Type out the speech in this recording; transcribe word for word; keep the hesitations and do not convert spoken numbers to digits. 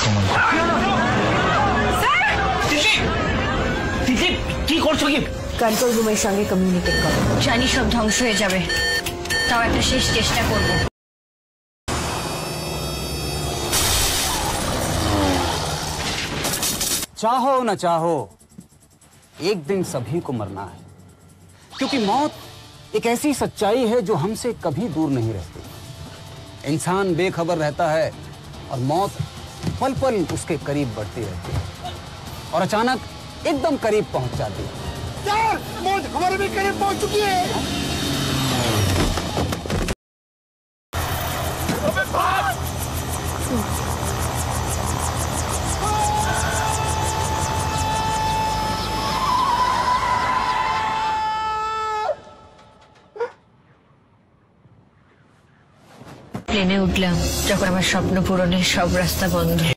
ঘুমন্ত। কি করছো কি? কন্ট্রোল রুমের সঙ্গে কমিউনিকেট করো। জানি সব ধ্বংস হয়ে যাবে, তাও একটা শেষ চেষ্টা করব। चाहो न चाहो एक दिन सभी को मरना है, क्योंकि मौत एक ऐसी सच्चाई है जो हमसे कभी दूर नहीं रहती। इंसान बेखबर रहता है और मौत पल पल उसके करीब बढ़ती रहती है और अचानक एकदम करीब पहुंच जाती है। यार, मौत हमारे भी करीब पहुंच चुकी है। अबे भाग! প্লেনে উঠলাম যখন আমার স্বপ্ন পূরণের সব রাস্তা বন্ধ।